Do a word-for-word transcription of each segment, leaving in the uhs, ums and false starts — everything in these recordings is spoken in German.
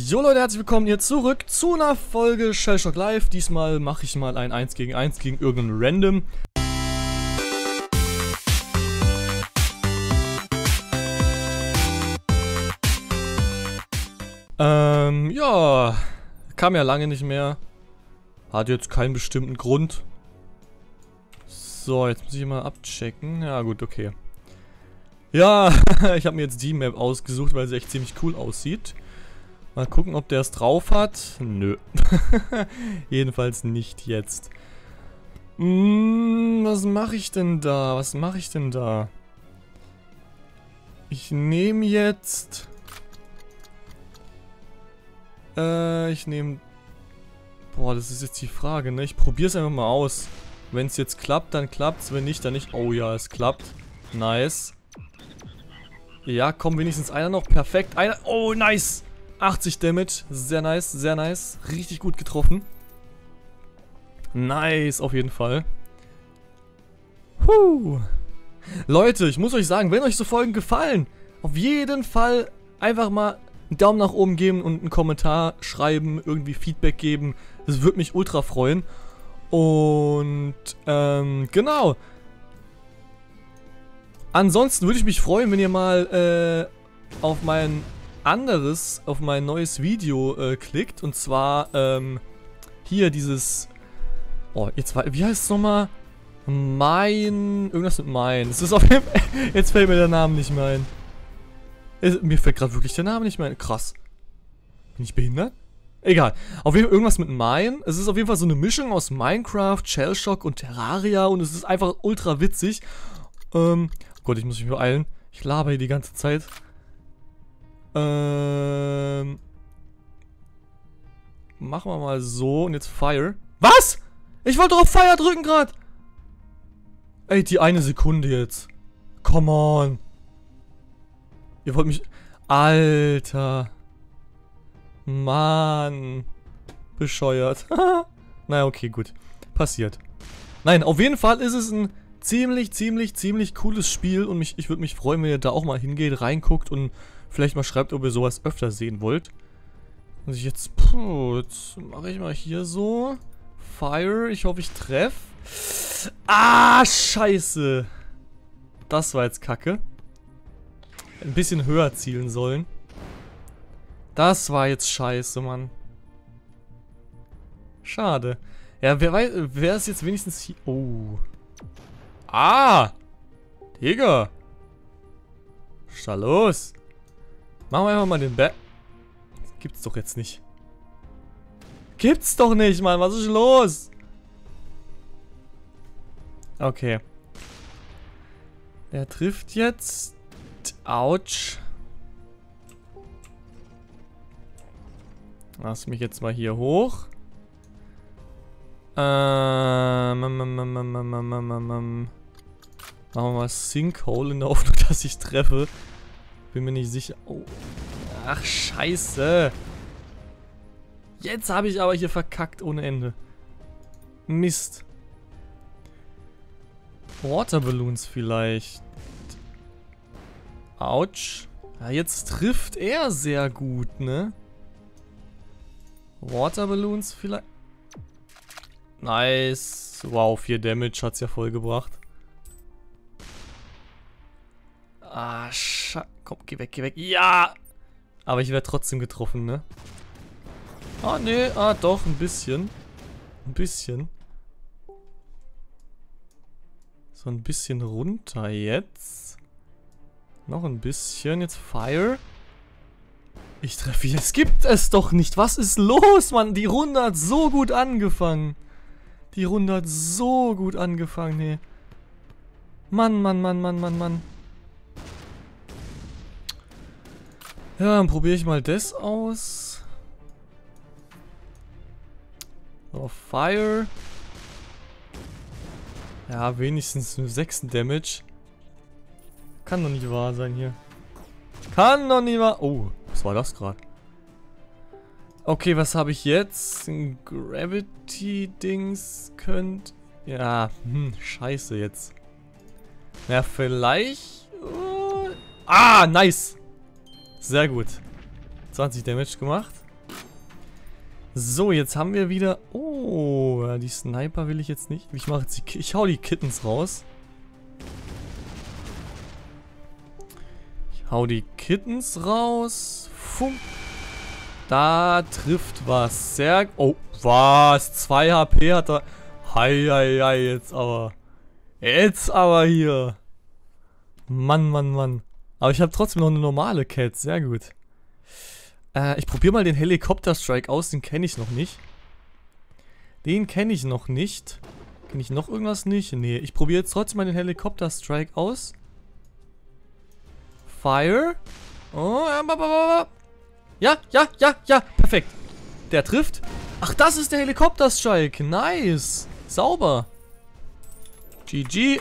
Jo Leute, herzlich willkommen hier zurück zu einer Folge Shellshock Live. Diesmal mache ich mal ein eins gegen eins gegen irgendeinen Random. Ähm, ja, kam ja lange nicht mehr. Hat jetzt keinen bestimmten Grund. So, jetzt muss ich mal abchecken. Ja gut, okay. Ja, ich habe mir jetzt die Map ausgesucht, weil sie echt ziemlich cool aussieht. Mal gucken, ob der es drauf hat. Nö. Jedenfalls nicht jetzt. Hm, was mache ich denn da? Was mache ich denn da? Ich nehme jetzt... Äh, ich nehme... Boah, das ist jetzt die Frage, ne? Ich probiere es einfach mal aus. Wenn es jetzt klappt, dann klappt's. Wenn nicht, dann nicht. Oh ja, es klappt. Nice. Ja, komm, wenigstens einer noch. Perfekt. Einer. Oh, nice. achtzig Damage. Sehr nice, sehr nice. Richtig gut getroffen. Nice, auf jeden Fall. Puh. Leute, ich muss euch sagen, wenn euch so Folgen gefallen, auf jeden Fall einfach mal einen Daumen nach oben geben und einen Kommentar schreiben, irgendwie Feedback geben. Das würde mich ultra freuen. Und, ähm, genau. Ansonsten würde ich mich freuen, wenn ihr mal, äh, auf mein anderes, auf mein neues Video, äh, klickt. Und zwar, ähm, hier dieses, oh, jetzt war, wie heißt es nochmal? Mein, irgendwas mit mein. Es ist auf jeden Fall, jetzt fällt mir der Name nicht mehr ein. Es, mir fällt gerade wirklich der Name nicht mehr ein. Krass. Bin ich behindert? Egal. Auf jeden Fall irgendwas mit Mine. Es ist auf jeden Fall so eine Mischung aus Minecraft, Shellshock und Terraria. Und es ist einfach ultra witzig. Ähm, oh Gott, ich muss mich beeilen. Ich laber hier die ganze Zeit. Ähm. Machen wir mal so. Und jetzt Fire. Was? Ich wollte doch auf Fire drücken gerade. Ey, die eine Sekunde jetzt. Come on. Ihr wollt mich... Alter. Mann. Bescheuert. Naja, okay, gut. Passiert. Nein, auf jeden Fall ist es ein ziemlich, ziemlich, ziemlich cooles Spiel. Und mich, ich würde mich freuen, wenn ihr da auch mal hingeht, reinguckt und vielleicht mal schreibt, ob ihr sowas öfter sehen wollt. Muss ich jetzt... Puh, jetzt mache ich mal hier so. Fire. Ich hoffe, ich treffe. Ah, scheiße. Das war jetzt kacke. Ein bisschen höher zielen sollen. Das war jetzt scheiße, Mann. Schade. Ja, wer weiß, wer ist jetzt wenigstens hier... Oh. Ah! Digga. Was ist da los? Machen wir einfach mal den Back. Gibt's doch jetzt nicht. Gibt's doch nicht, Mann. Was ist los? Okay. Er trifft jetzt... Autsch. Lass mich jetzt mal hier hoch. Ähm, ähm, ähm, ähm, ähm, ähm, ähm, ähm. Machen wir mal Sinkhole in der Hoffnung, dass ich treffe. Bin mir nicht sicher. Oh. Ach, scheiße. Jetzt habe ich aber hier verkackt ohne Ende. Mist. Waterballoons vielleicht. Autsch. Ja, jetzt trifft er sehr gut, ne? Waterballoons vielleicht. Nice. Wow, vier Damage hat's ja voll gebracht. Ah, Scha... Komm, geh weg, geh weg. Ja! Aber ich werde trotzdem getroffen, ne? Ah, ne. Ah, doch, ein bisschen. Ein bisschen. So ein bisschen runter jetzt. Noch ein bisschen. Jetzt Fire. Ich treffe ihn. Es gibt es doch nicht. Was ist los, Mann? Die Runde hat so gut angefangen. Die Runde hat so gut angefangen, nee. Mann, Mann, Mann, Mann, Mann, Mann. Ja, dann probiere ich mal das aus. So, Fire. Ja, wenigstens nur sechs Damage. Kann doch nicht wahr sein hier. Kann doch nicht wahr... Oh, was war das gerade? Okay, was habe ich jetzt? Ein Gravity-Dings könnt... Ja, hm, scheiße jetzt. Ja, vielleicht... Uh, ah, nice! Sehr gut. zwanzig Damage gemacht. So, jetzt haben wir wieder... Oh, ja, die Sniper will ich jetzt nicht. Ich mache jetzt die... Ich hau die Kittens raus. Ich hau die Kittens raus. Funk. Da trifft was. Sehr... Oh, was? zwei H P hat er... Hei, hei, hei, jetzt aber... Jetzt aber hier. Mann, Mann, Mann. Aber ich habe trotzdem noch eine normale Cat. Sehr gut. Äh, ich probiere mal den Helikopter-Strike aus. Den kenne ich noch nicht. Den kenne ich noch nicht. Kenne ich noch irgendwas nicht? Nee, ich probiere jetzt trotzdem mal den Helikopter-Strike aus. Fire. Oh, ja, ja, ja, ja. Perfekt. Der trifft. Ach, das ist der Helikopter-Strike. Nice. Sauber. G G.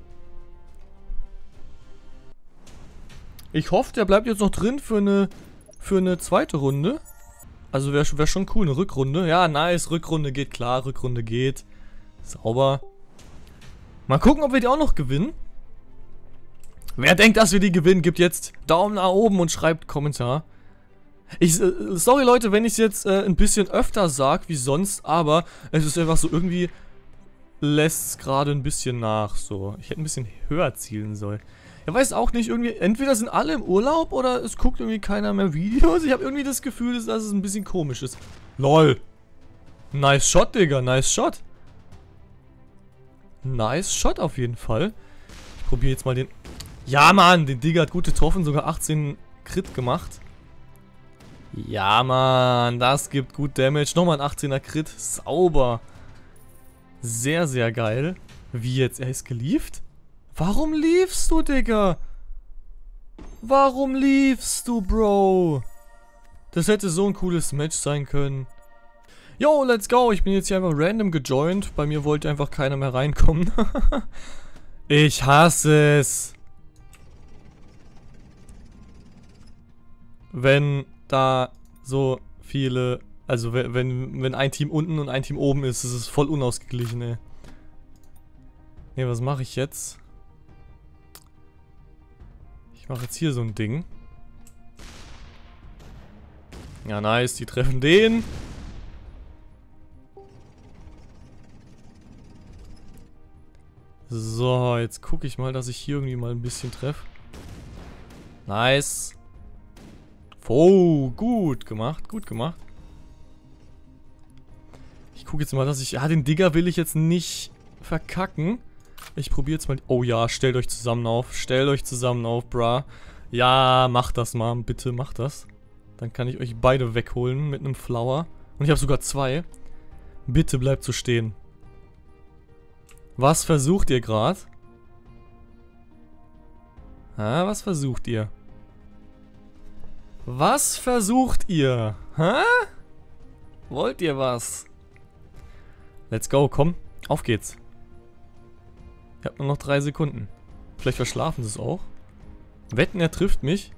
Ich hoffe, der bleibt jetzt noch drin für eine, für eine zweite Runde. Also wäre wär schon cool, eine Rückrunde. Ja, nice, Rückrunde geht klar, Rückrunde geht. Sauber. Mal gucken, ob wir die auch noch gewinnen. Wer denkt, dass wir die gewinnen, gibt jetzt Daumen nach oben und schreibt Kommentar. Ich, äh, sorry Leute, wenn ich es jetzt äh, ein bisschen öfter sage wie sonst, aber es ist einfach so irgendwie... lässt es gerade ein bisschen nach, so. Ich hätte ein bisschen höher zielen sollen. Ich weiß auch nicht, irgendwie, entweder sind alle im Urlaub oder es guckt irgendwie keiner mehr Videos. Ich habe irgendwie das Gefühl, dass es ein bisschen komisch ist. LOL. Nice Shot, Digga, nice Shot. Nice Shot auf jeden Fall. Ich probiere jetzt mal den... Ja, Mann, den Digga hat gut getroffen, sogar achtzehn Crit gemacht. Ja, Mann, das gibt gut Damage. Nochmal ein achtzehner Crit, sauber. Sehr, sehr geil. Wie jetzt? Er ist gelieft? Warum liefst du, Digga? Warum liefst du, Bro? Das hätte so ein cooles Match sein können. Yo, let's go. Ich bin jetzt hier einfach random gejoint. Bei mir wollte einfach keiner mehr reinkommen. Ich hasse es. Wenn da so viele... Also wenn, wenn ein Team unten und ein Team oben ist, ist es voll unausgeglichen, ey. Ne, was mache ich jetzt? Ich mache jetzt hier so ein Ding. Ja, nice, die treffen den. So, jetzt gucke ich mal, dass ich hier irgendwie mal ein bisschen treffe. Nice. Oh, gut gemacht, gut gemacht. Ich gucke jetzt mal, dass ich... Ja, den Digger will ich jetzt nicht verkacken. Ich probiere jetzt mal... Oh ja, stellt euch zusammen auf. Stellt euch zusammen auf, bra. Ja, macht das mal. Bitte macht das. Dann kann ich euch beide wegholen mit einem Flower. Und ich habe sogar zwei. Bitte bleibt so stehen. Was versucht ihr gerade? Ah, was versucht ihr? Was versucht ihr? Hä? Wollt ihr was? Let's go, komm. Auf geht's. Ihr habt nur noch drei Sekunden. Vielleicht verschlafen sie es auch. Wetten, er trifft mich.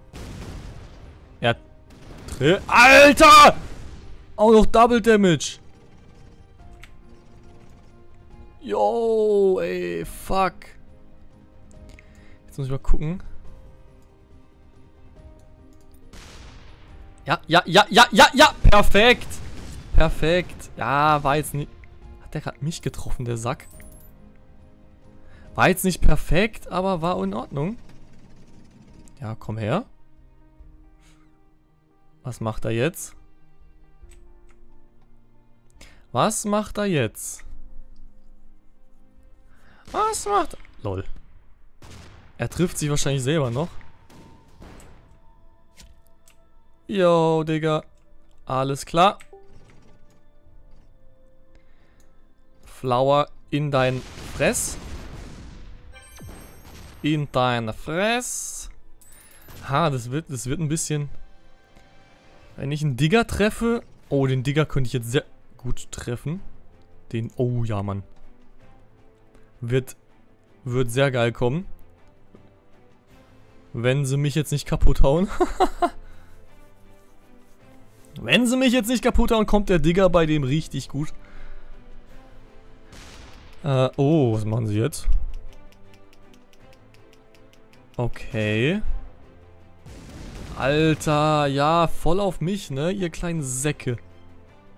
Er trifft... Alter! Auch noch Double Damage. Yo, ey, fuck. Jetzt muss ich mal gucken. Ja, ja, ja, ja, ja, ja! Perfekt! Perfekt. Ja, war jetzt nicht... Hat der gerade mich getroffen, der Sack? War jetzt nicht perfekt, aber war in Ordnung. Ja, komm her. Was macht er jetzt? Was macht er jetzt? Was macht er? Lol. Er trifft sich wahrscheinlich selber noch. Yo, Digga. Alles klar. Flower in dein Fress. In deine Fress. Ha, das wird, das wird ein bisschen... Wenn ich einen Digger treffe... Oh, den Digger könnte ich jetzt sehr gut treffen. Den... Oh, ja, Mann. Wird... Wird sehr geil kommen. Wenn sie mich jetzt nicht kaputt hauen. Wenn sie mich jetzt nicht kaputt hauen, kommt der Digger bei dem richtig gut. Äh, oh, was machen sie jetzt? Okay. Alter, ja, voll auf mich, ne, ihr kleinen Säcke.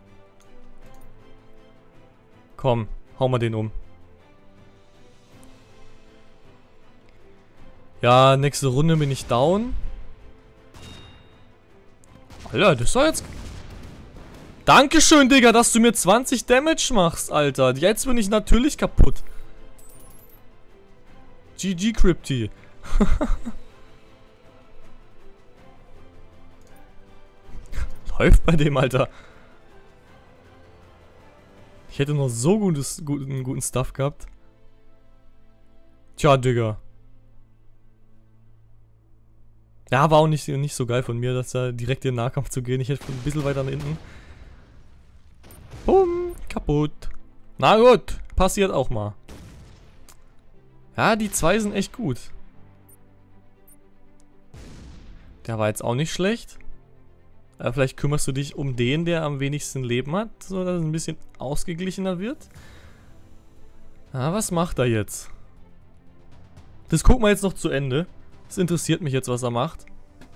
Komm, hau mal den um. Ja, nächste Runde bin ich down. Alter, das war jetzt... Dankeschön, Digga, dass du mir zwanzig Damage machst, Alter. Jetzt bin ich natürlich kaputt. G G, Crypty. Läuft bei dem, Alter. Ich hätte noch so gutes, guten, guten Stuff gehabt. Tja, Digga. Ja, war auch nicht, nicht so geil von mir, dass da direkt in den Nahkampf zu gehen. Ich hätte ein bisschen weiter nach hinten. Bumm, kaputt. Na gut, passiert auch mal. Ja, die zwei sind echt gut. Der war jetzt auch nicht schlecht. Aber vielleicht kümmerst du dich um den, der am wenigsten Leben hat, so dass es ein bisschen ausgeglichener wird. Ah, was macht er jetzt? Das gucken wir jetzt noch zu Ende. Das interessiert mich jetzt, was er macht.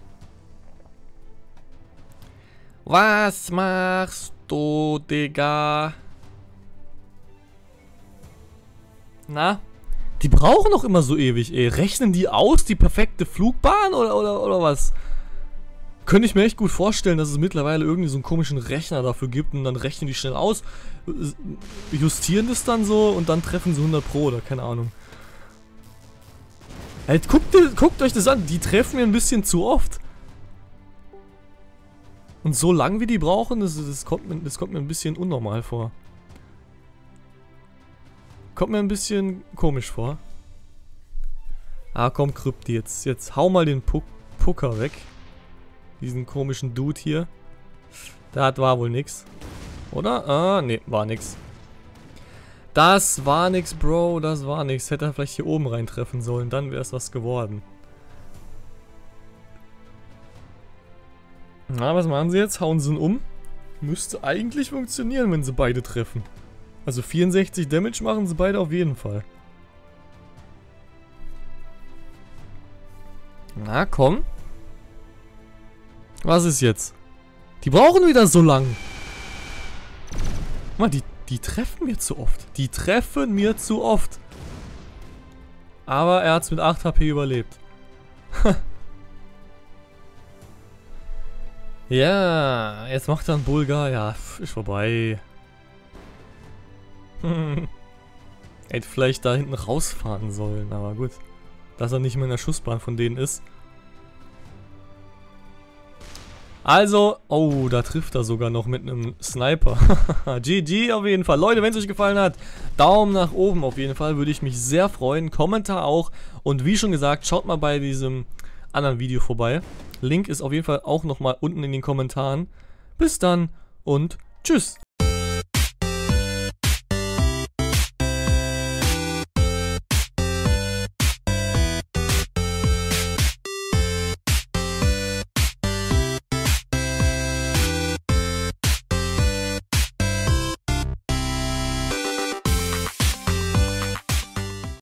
Was machst du, Digga? Na? Die brauchen doch immer so ewig, ey. Rechnen die aus, die perfekte Flugbahn oder, oder, oder was? Könnte ich mir echt gut vorstellen, dass es mittlerweile irgendwie so einen komischen Rechner dafür gibt und dann rechnen die schnell aus, justieren das dann so und dann treffen sie hundert Pro oder keine Ahnung. Halt, guckt, guckt euch das an, die treffen mir ein bisschen zu oft. Und so lang wie die brauchen, das, das, kommt, mir, das kommt mir ein bisschen unnormal vor. Kommt mir ein bisschen komisch vor. Ah, komm, Krypti, jetzt, jetzt hau mal den Puck, Pucker weg. Diesen komischen Dude hier. Das war wohl nix. Oder? Ah, ne, war nix. Das war nix, Bro, das war nix. Hätte er vielleicht hier oben reintreffen sollen, dann wäre es was geworden. Na, was machen sie jetzt? Hauen sie ihn um? Müsste eigentlich funktionieren, wenn sie beide treffen. Also vierundsechzig Damage machen sie beide auf jeden Fall. Na, komm. Was ist jetzt? Die brauchen wieder so lang. Mann, die, die treffen mir zu oft. Die treffen mir zu oft. Aber er hat es mit acht H P überlebt. Ja, jetzt macht er einen Bulgar. Ja, ist vorbei. Hätte vielleicht da hinten rausfahren sollen, aber gut. Dass er nicht mehr in der Schussbahn von denen ist. Also, oh, da trifft er sogar noch mit einem Sniper. G G auf jeden Fall. Leute, wenn es euch gefallen hat, Daumen nach oben auf jeden Fall. Würde ich mich sehr freuen. Kommentar auch. Und wie schon gesagt, schaut mal bei diesem anderen Video vorbei. Link ist auf jeden Fall auch nochmal unten in den Kommentaren. Bis dann und tschüss.